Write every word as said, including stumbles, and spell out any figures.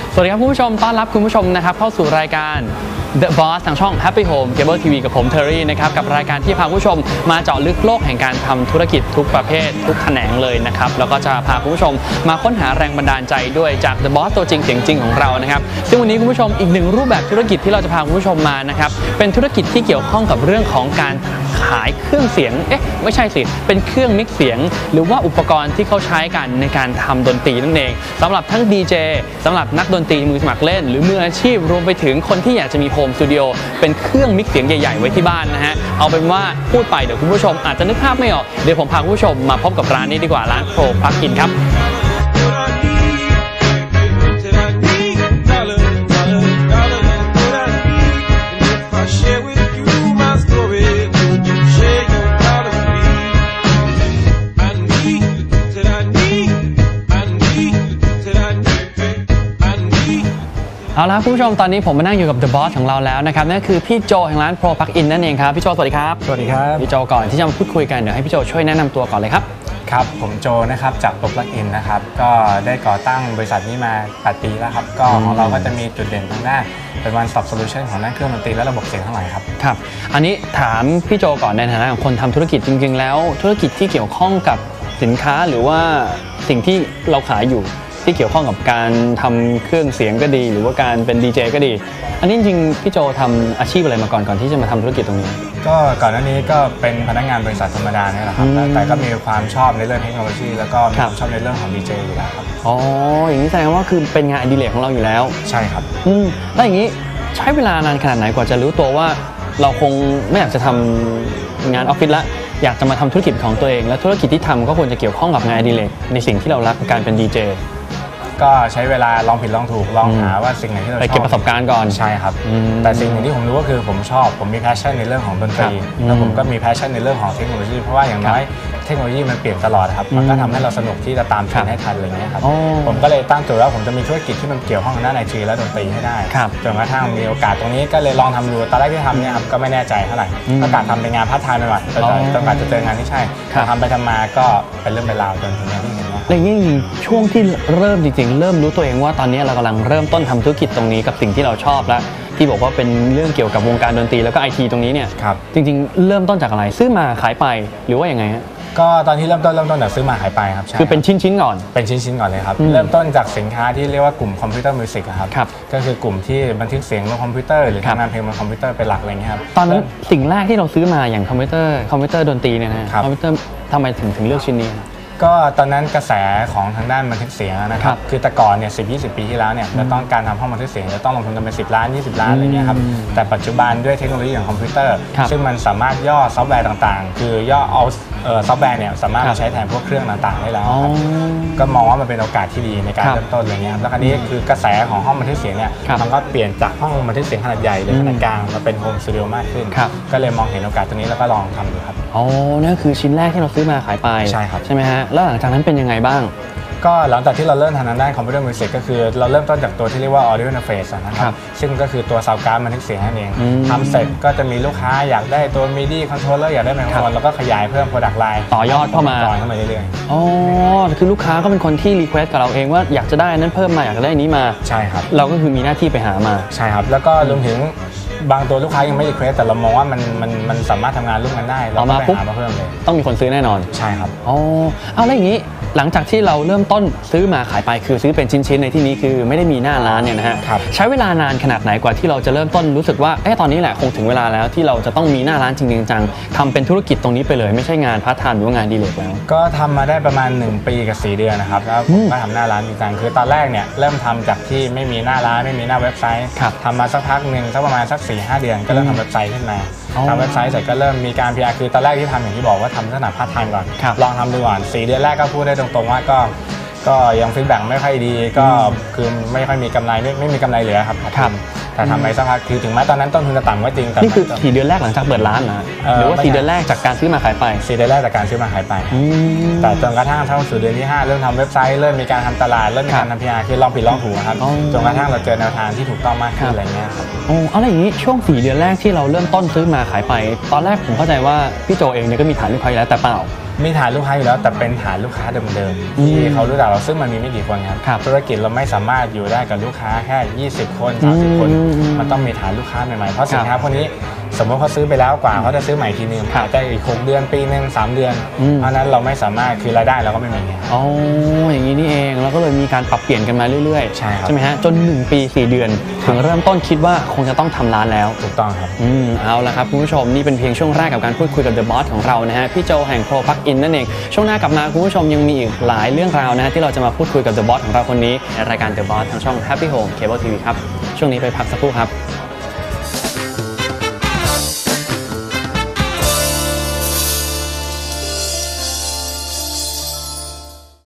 สวัสดีครับคุณผู้ชมต้อนรับคุณผู้ชมนะครับเข้าสู่รายการ The Boss ทางช่อง Happy Home Cable ที วี กับผมเทอรี่นะครับกับรายการที่พาคุณผู้ชมมาเจาะลึกโลกแห่งการทำธุรกิจทุกประเภททุกแขนงเลยนะครับแล้วก็จะพาคุณผู้ชมมาค้นหาแรงบันดาลใจด้วยจาก The Boss ตัวจริงเสียงจริงของเรานะครับซึ่งวันนี้คุณผู้ชมอีกหนึ่งรูปแบบธุรกิจที่เราจะพาคุณผู้ชมมานะครับเป็นธุรกิจที่เกี่ยวข้องกับเรื่องของการขายเครื่องเสียงเอ๊ะไม่ใช่สิเป็นเครื่องมิกซ์เสียงหรือว่าอุปกรณ์ที่เขาใช้กันในการทำดนตรีนั่นเองสำหรับทั้ง ดี เจ สำหรับนักดนตรีมือสมัครเล่นหรือมืออาชีพรวมไปถึงคนที่อยากจะมีโฮมสตูดิโอเป็นเครื่องมิกซ์เสียงใหญ่ๆไว้ที่บ้านนะฮะเอาเป็นว่าพูดไปเดี๋ยวคุณผู้ชมอาจจะนึกภาพไม่ออกเดี๋ยวผมพาคุณผู้ชมมาพบกับร้านนี้ดีกว่าร้าน Pro Plug-in ครับเอาละคุณผู้ชมตอนนี้ผมมานั่งอยู่กับ The Boss ของเราแล้วนะครับนั่นคือพี่โจแห่งร้าน Pro Plug-in นั่นเองครับพี่โจสวัสดีครับสวัสดีครับพี่โจก่อนที่จะมาพูดคุยกันเดี๋ยวให้พี่โจช่วยแนะนำตัวก่อนเลยครับครับผมโจนะครับจาก Pro Plug-in นะครับก็ได้ก่อตั้งบริษัทนี้มาแปดปีแล้วครับก็ของเราก็จะมีจุดเด่นทางด้านเป็น one stop solution ของด้านเครื่องดนตรีและระบบเสียงทั้งหลายครับครับอันนี้ถามพี่โจก่อนในฐานะของคนทำธุรกิจจริงๆแล้วธุรกิจที่เกี่ยวข้องกับสินค้าหรือว่าสิ่งที่เราขายอยู่ที่เกี่ยวข้องกับการทำเครื่องเสียงก็ดีหรือว่าการเป็น ดี เจ ก็ดีอันนี้จริงๆพี่โจทำอาชีพอะไรมาก่อนก่อนที่จะมาทำธุรกิจตรงนี้ก็ก่อนหน้านี้ก็เป็นพนักงานบริษัทธรรมดาเนี่ยแหละครับแต่ก็มีความชอบในเรื่องเทคโนโลยีแล้วก็มีความชอบในเรื่องของ ดี เจ อยู่แล้วครับอ๋ออย่างนี้แสดงว่าคือเป็นงานอดิเรกของเราอยู่แล้วใช่ครับอืมแล้วอย่างนี้ใช้เวลานานขนาดไหนกว่าจะรู้ตัวว่าเราคงไม่อยากจะทำงานออฟฟิศละอยากจะมาทำธุรกิจของตัวเองและธุรกิจที่ทำก็ควรจะเกี่ยวข้องกับงานอดิเรกในสิ่งที่เรารักการเป็น ดี เจก็ใช้เวลาลองผิดลองถูกลองหาว่าสิ่งไหนที่เราชอบไปเก็บประสบการณ์ก่อนใช่ครับแต่สิ่งหนึ่งที่ผมรู้ก็คือผมชอบผมมีแพชชั่นในเรื่องของดนตรีแล้วผมก็มีแพชชั่นในเรื่องของเทคโนโลยีเพราะว่าอย่างน้อยเทคโนโลยีมันเปลี่ยนตลอดครับมันก็ทำให้เราสนุกที่จะตามเทรนด์ให้ทันอะไรเงี้ยครับผมก็เลยตั้งโจทย์ว่าผมจะมีธุรกิจที่มันเกี่ยวข้องกับด้านไอทีและดนตรีให้ได้จนกระทั่งมีโอกาสตรงนี้ก็เลยลองทำดูตอนแรกที่ทำเนี่ยครับก็ไม่แน่ใจเท่าไหร่ก็การทำเป็นงานพาร์ทไทม์ไปก่อนจนกว่าจะเจองานที่ใช่ทำไปทำมาก็เป็นเรื่องเป็นราวจนถึงงานที่เห็นอะไรอย่างนี้ช่วงที่เริ่มจริงๆเริ่มรู้ตัวเองว่าตอนนี้เรากำลังเริ่มต้นทำธุรกิจตรงนี้กับสิ่งที่เราชอบแล้วที่บอกว่าเป็นเรื่องเกี่ยวกับวงการดนตรีแล้วก็ไอทีตรงนี้เนี่ยจริงๆเริ่มต้นจากอะไรซื้อมาขายไปหรือว่ายังไงฮะก็ตอนที่เริ่มต้นเริ่มต้นจากซื้อมาขายไปครับคือเป็นชิ้นๆก่อนเป็นชิ้นๆก่อนเลยครับเริ่มต้นจากสินค้าที่เรียกว่ากลุ่มคอมพิวเตอร์มิวสิกครับก็คือกลุ่มที่บันทึกเสียงบนคอมพิวเตอร์หรือทำงานเพลงบนคอมพิวเตอร์เป็นหลักอะไรเงี้ยครับตอนนั้นสิ่งแรกที่เราซื้อมาอย่างคอมพิวเตอร์คอมพิวเตอร์ดนตรีเนี่ยนะคอมพิวเตอร์ทำไมถึงถึงเลือกชิ้นนี้ก็ตอนนั้นกระแสของทางด้านบันทึกเสียงนะครับคือแต่ก่อนเนี่ยสิบ ยี่สิบปีที่แล้วเนี่ยจะต้องการทำห้องบันทึกเสียงจะต้องลงทุนกันเป็นสิบล้านยี่สิบล้านอะไรเงี้ยครับแต่ปัจจุบันด้วยเทคโนโลยีของคอมพิวเตอร์ซึ่งมันสามารถย่อซอฟต์แวร์ต่างๆคือย่อเอาซอฟต์แวร์เนี่ยสามารถใช้แทนพวกเครื่องต่างๆได้แล้วครับก็มองว่ามันเป็นโอกาสที่ดีในการเริ่มต้นอะไรเงี้ยแล้วคราวนี้คือกระแสของห้องบันทึกเสียงเนี่ยมันก็เปลี่ยนจากห้องบันทึกเสียงขนาดใหญ่หรือขนาดกลางมาเป็นโฮมสตูดิโอมากขึ้นก็เลยมองเห็นโอกาสตรงนี้แล้วก็ลองทำดูครับอ๋อนั่นคือชิ้นแรกที่เราซื้อมาขายไปใช่ครับใช่ไหมฮะแล้วหลังจากนั้นเป็นยังไงบ้างก็หลังจากที่เราเริ่มทำงานด้านคอมพิวเตอร์มิวสิกก็คือเราเริ่มต้นจากตัวที่เรียกว่า audio interface นะครับซึ่งก็คือตัวซาวด์การ์ดบันทึกเสียงนั่นเองทำเสร็จก็จะมีลูกค้าอยากได้ตัว มิดี้ controller อยากได้ไมโครโฟนแล้วก็ขยายเพิ่ม product line ต่อยอดเข้ามาต่อยเข้ามาเรื่อยๆอ๋อคือลูกค้าก็เป็นคนที่รีเควสต์กับเราเองว่าอยากจะได้นั้นเพิ่มมาอยากได้นี้มาใช่ครับเราก็คือมีหน้าที่ไปหามาใช่ครับแล้วก็รวมถึงบางตัวลูกค้ายังไม่รีเควสแต่เรามองว่ามันมันมันสามารถทำงานร่วมกันได้เราก็ไปหามาเพิ่มเลยต้องมีคนซื้อแน่นอนใช่ครับอ๋อเอาแล้วอย่างนี้หลังจากที่เราเริ่มต้นซื้อมาขายไปคือซื้อเป็นชิ้นๆในที่นี้คือไม่ได้มีหน้าร้านเนี่ยนะฮะใช้เวลานานขนาดไหนกว่าที่เราจะเริ่มต้นรู้สึกว่าเอ๊ะตอนนี้แหละคงถึงเวลาแล้วที่เราจะต้องมีหน้าร้านจริงๆจังทำเป็นธุรกิจตรงนี้ไปเลยไม่ใช่งานพาร์ทไทม์หรือว่างานดีเลกแล้วก็ทำมาได้ประมาณหนึ่งปีกับสี่เดือนนะครับแล้วผมก็ทำหน้าร้านจริงจังคือตอนแรกเนี่ยเริ่มทำจากที่ไม่มีหน้าร้านไม่มีหน้าเว็บไซต์ทำมาสักพักหนึ่งสักประมาณสัก สี่ห้า เดือนก็เริ่มทำเว็บไซต์ขึ้นมาทำเว็บไซต์เสร็จก็เริ่มมีการ พี อาร์ คือตอนแรกที่ทำอย่างที่บอกว่าทำลักษณะพาร์ทไทม์ก่อนลองทำดูก่อนสี่เดือนแรกก็พูดได้ตรงๆว่าก็ก็ยังฟีดแบ็กไม่ค่อยดีก็คือไม่ค่อยมีกำไรไม่ไม่มีกำไรเหลือครับแต่ทำไปสักพักคือถึงแม้ตอนนั้นต้นทุนจะต่ำก็จริงแต่นี่คือสี่เดือนแรกหลังจากเปิดร้านนะหรือว่าสี่เดือนแรกจากการซื้อมาขายไปสี่เดือนแรกจากการซื้อมาขายไปแต่จนกระทั่งเข้าสู่เดือนที่ห้าเริ่มทำเว็บไซต์เริ่มมีการทำตลาดเริ่มมีการทำ พี อาร์ คือลองผิดลองถูกครับจนกระทั่งเราเจอแนวทางที่ถูกต้องมากขึ้นอะไรเงี้ยครับโอ้อะไรอย่างนี้ช่วงสี่เดือนแรกที่เราเริ่มต้นซื้อมาขายไปตอนแรกผมเข้าใจว่าพี่โจเองเนี่ยก็มีฐานลูกค้าแล้วแต่เปล่ามีฐานลูกค้าอยู่แล้วแต่เป็นฐานลูกค้าเดิมๆที่เขารู้จักเราซึ่งมันมีไม่กี่คนครับครับธุรกิจเราไม่สามารถอยู่ได้กับลูกค้าแค่ยี่สิบคนสามสิบคนอืมมันต้องมีฐานลูกค้าใหม่ๆเพราะสินครัค้าบพวกนี้สมมติเขาซื้อไปแล้วกว่าเขาจะซื้อใหม่ทีนึงครับอาจจะอีกหกเดือนปีหนึ่งสามเดือนอืมเพราะฉะนั้นเราไม่สามารถคือรายได้เราก็ไม่มีครับอ๋ออย่างนี้นี่เองแล้วก็เลยมีการปรับเปลี่ยนกันมาเรื่อยๆใช่ครับไหมฮะจนหนึ่งปีสี่เดือน ถึงเริ่มต้นคิดว่าคงจะต้องทำร้านแล้วถูกต้องครับอืมเอาละครับคุณผู้ชมนี่เป็นเพียงช่วงแรกกับการพูดคุยกับ The Boss ของเรานะฮะพี่โจแห่ง Pro Plug In นั่นเองช่วงหน้ากลับมาคุณผู้ชมยังมีอีกหลายเรื่องราวนะฮะที่เราจะมาพูดคุยกับ The Boss ของเราคนนี้ในรายการ The Boss ทางช่อง Happy Home Cable ที วี ครับช่วงนี้ไปพักสักครู่ครับ